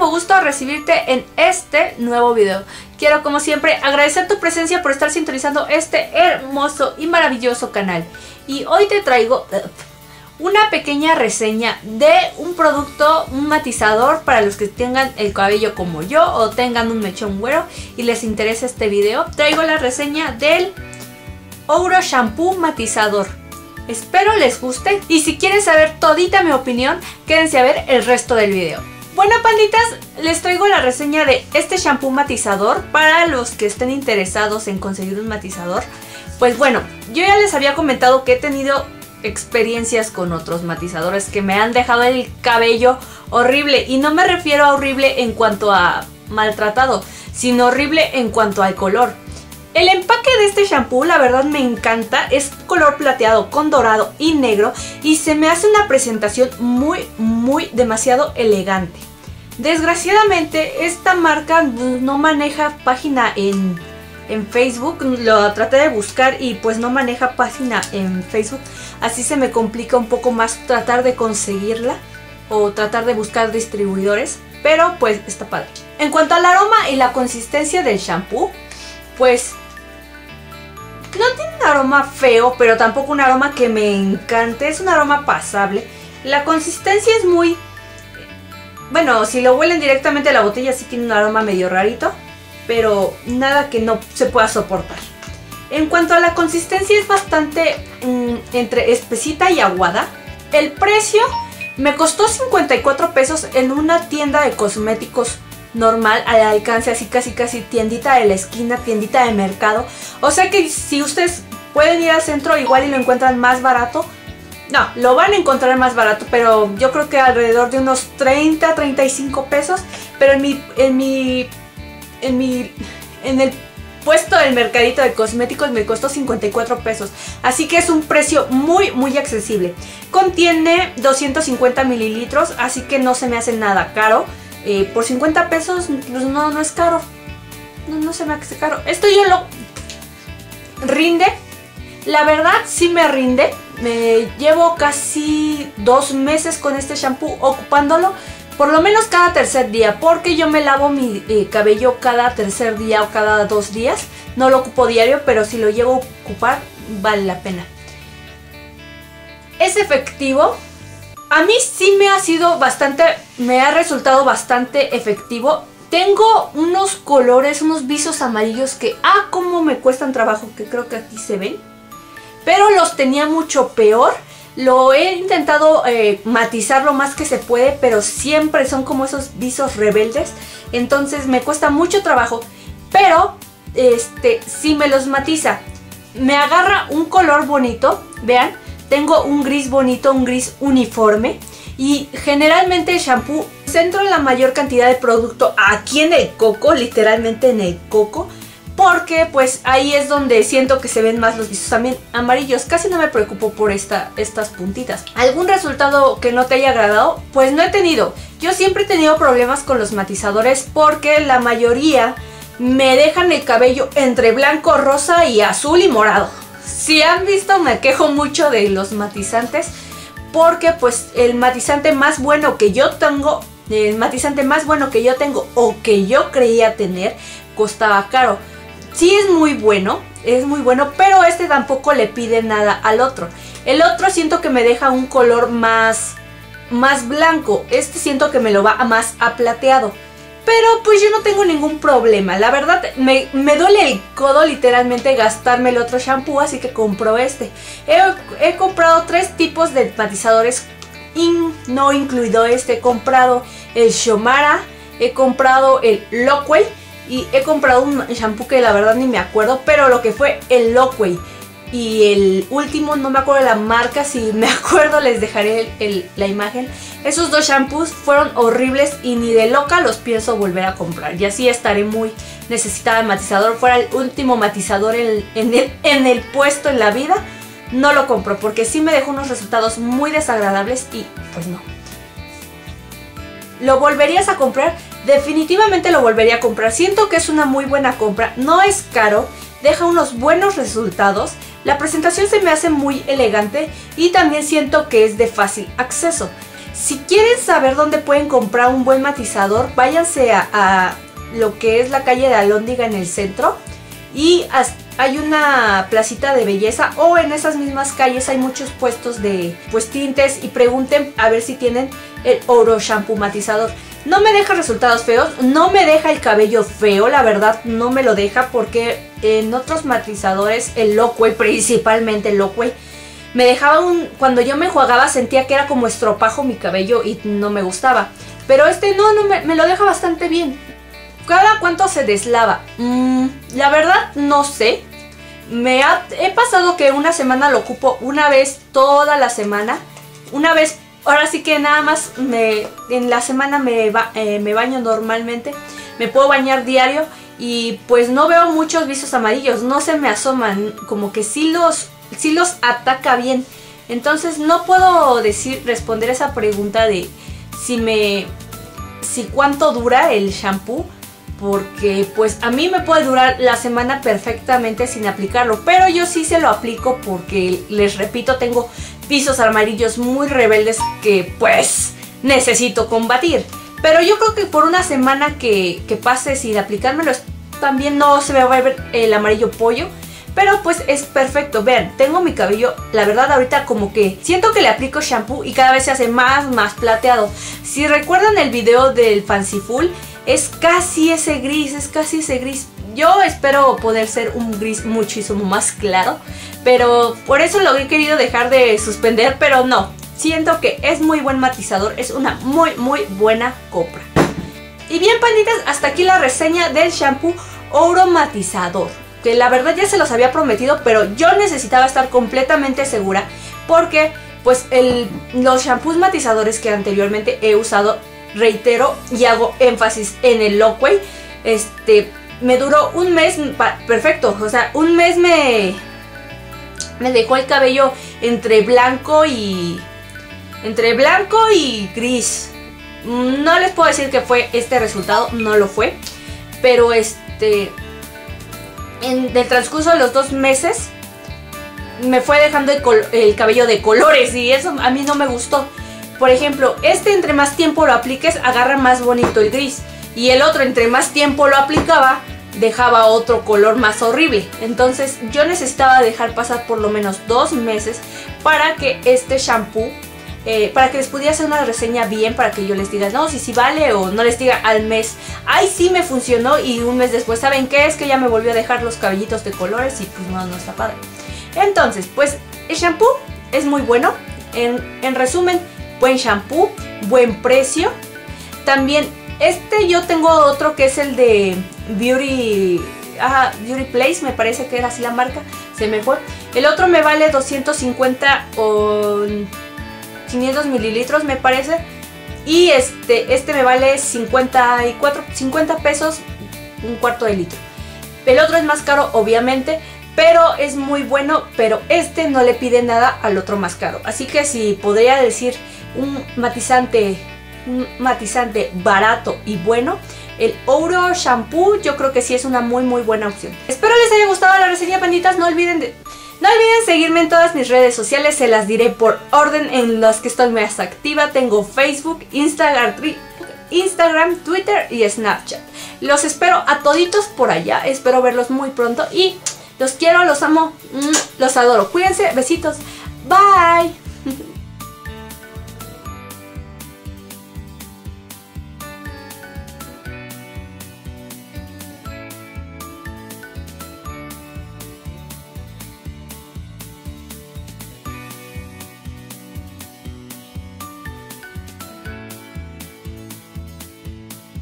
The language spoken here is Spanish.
muchísimo gusto recibirte en este nuevo video. Quiero, como siempre, agradecer tu presencia por estar sintonizando este hermoso y maravilloso canal. Y hoy te traigo una pequeña reseña de un producto, un matizador para los que tengan el cabello como yo o tengan un mechón güero y les interesa este video. Traigo la reseña del Ouro Shampoo Matizador. Espero les guste y si quieren saber todita mi opinión, quédense a ver el resto del video. Bueno, panditas, les traigo la reseña de este shampoo matizador para los que estén interesados en conseguir un matizador. Pues bueno, yo ya les había comentado que he tenido experiencias con otros matizadores que me han dejado el cabello horrible, y no me refiero a horrible en cuanto a maltratado, sino horrible en cuanto al color. El empaque de este shampoo la verdad me encanta, es color plateado con dorado y negro y se me hace una presentación muy demasiado elegante. Desgraciadamente esta marca no maneja página en Facebook, lo traté de buscar y pues no maneja página en Facebook, así se me complica un poco más tratar de conseguirla o tratar de buscar distribuidores, pero pues está padre. En cuanto al aroma y la consistencia del shampoo, pues no tiene un aroma feo, pero tampoco un aroma que me encante. Es un aroma pasable. La consistencia es muy... Bueno, si lo huelen directamente a la botella sí tiene un aroma medio rarito, pero nada que no se pueda soportar. En cuanto a la consistencia es bastante entre espesita y aguada. El precio me costó 54 pesos en una tienda de cosméticos normal, al alcance, así casi tiendita de la esquina, tiendita de mercado. O sea que si ustedes pueden ir al centro igual y lo encuentran más barato. No, lo van a encontrar más barato, pero yo creo que alrededor de unos 30-35 pesos. Pero en el puesto del mercadito de cosméticos me costó 54 pesos. Así que es un precio muy accesible. Contiene 250 mililitros, así que no se me hace nada caro. Por 50 pesos pues no es caro. No se me hace caro. Esto yo lo... Rinde. La verdad sí me rinde. Me llevo casi 2 meses con este shampoo ocupándolo. Por lo menos cada tercer día. Porque yo me lavo mi cabello cada tercer día o cada 2 días. No lo ocupo diario, pero si lo llevo a ocupar vale la pena. Es efectivo. A mí sí me ha resultado bastante efectivo. Tengo unos colores, unos visos amarillos que, cómo me cuestan trabajo, que creo que aquí se ven. Pero los tenía mucho peor. Lo he intentado matizar lo más que se puede, pero siempre son como esos visos rebeldes. Entonces me cuesta mucho trabajo, pero sí me los matiza. Me agarra un color bonito, vean. Tengo un gris bonito, un gris uniforme. Y generalmente el shampoo centro en la mayor cantidad de producto aquí en el coco, literalmente en el coco. Porque pues ahí es donde siento que se ven más los visos también amarillos. Casi no me preocupo por estas puntitas. ¿Algún resultado que no te haya agradado? Pues no he tenido. Yo siempre he tenido problemas con los matizadores porque la mayoría me dejan el cabello entre blanco, rosa y azul y morado. Si han visto, me quejo mucho de los matizantes porque pues el matizante más bueno que yo tengo, o que yo creía tener, costaba caro. Sí es muy bueno, pero este tampoco le pide nada al otro. El otro siento que me deja un color más blanco, este siento que me lo va más a plateado. Pero pues yo no tengo ningún problema. La verdad me duele el codo literalmente gastarme el otro shampoo, así que compro este. He comprado 3 tipos de matizadores, no incluido este. He comprado el Xiomara, he comprado el Lockway y he comprado un shampoo que la verdad ni me acuerdo, pero lo que fue el Lockway y el último no me acuerdo de la marca, si me acuerdo les dejaré la imagen. Esos 2 shampoos fueron horribles y ni de loca los pienso volver a comprar. Y así estaré muy necesitada de matizador. Fuera el último matizador en el puesto en la vida, no lo compro porque sí me dejó unos resultados muy desagradables y pues no. ¿Lo volverías a comprar? Definitivamente lo volvería a comprar. Siento que es una muy buena compra. No es caro, deja unos buenos resultados. La presentación se me hace muy elegante y también siento que es de fácil acceso. Si quieren saber dónde pueden comprar un buen matizador, váyanse a lo que es la calle de Alhóndiga en el centro. Y hay una placita de belleza, o en esas mismas calles hay muchos puestos de tintes, y pregunten a ver si tienen el Ouro Shampoo matizador. No me deja resultados feos, no me deja el cabello feo, la verdad no me lo deja, porque en otros matizadores, el Lockway, principalmente el Lockway, me dejaba cuando yo me enjuagaba sentía que era como estropajo mi cabello y no me gustaba. Pero este no me lo deja bastante bien. ¿Cada cuánto se deslava? La verdad no sé. He pasado que una semana lo ocupo una vez toda la semana. Una vez, ahora sí que nada más en la semana me baño normalmente. Me puedo bañar diario y pues no veo muchos visos amarillos. No se me asoman, como que sí los ataca bien. Entonces no puedo responder esa pregunta de si cuánto dura el shampoo. Porque pues a mí me puede durar la semana perfectamente sin aplicarlo, pero yo sí se lo aplico porque, les repito, tengo visos amarillos muy rebeldes que pues necesito combatir. Pero yo creo que por una semana que pase sin aplicármelo, también no se me va a ver el amarillo pollo. Pero pues es perfecto. Vean, tengo mi cabello, la verdad ahorita como que siento que le aplico shampoo y cada vez se hace más plateado. Si recuerdan el video del Fanciful, es casi ese gris, Yo espero poder ser un gris muchísimo más claro, pero por eso lo he querido dejar de suspender, pero no. Siento que es muy buen matizador, es una muy buena compra. Y bien, panditas, hasta aquí la reseña del shampoo Ouro Matizador, que la verdad ya se los había prometido, pero yo necesitaba estar completamente segura, porque pues los shampoos matizadores que anteriormente he usado, reitero y hago énfasis en el Lockway, me duró un mes perfecto. O sea, un mes me dejó el cabello entre blanco y gris. No les puedo decir que fue este resultado, no lo fue, pero en el transcurso de los 2 meses me fue dejando el cabello de colores, y eso a mí no me gustó. Por ejemplo, entre más tiempo lo apliques, agarra más bonito el gris, y el otro, entre más tiempo lo aplicaba, dejaba otro color más horrible. Entonces yo necesitaba dejar pasar por lo menos 2 meses para que este shampoo, para que les pudiera hacer una reseña bien, para que yo les diga, no, si vale, o no les diga al mes, ay, sí me funcionó, y un mes después, ¿saben qué? Es que ya me volvió a dejar los cabellitos de colores, y pues no está padre. Entonces, pues el shampoo es muy bueno. En resumen, buen shampoo, buen precio. También yo tengo otro que es el de Beauty Place, me parece que era así la marca, se me fue. El otro me vale 250 o 500 mililitros, me parece. Y este me vale 50 pesos, un cuarto de litro. El otro es más caro, obviamente, pero es muy bueno, pero no le pide nada al otro más caro. Así que si podría decir un matizante barato y bueno, el Ouro Shampoo yo creo que sí es una muy buena opción. Espero les haya gustado la reseña, panditas. No olviden seguirme en todas mis redes sociales, se las diré por orden en las que estoy más activa. Tengo Facebook, Instagram, Twitter y Snapchat. Los espero a toditos por allá, espero verlos muy pronto y los quiero, los amo, los adoro. Cuídense, besitos, bye.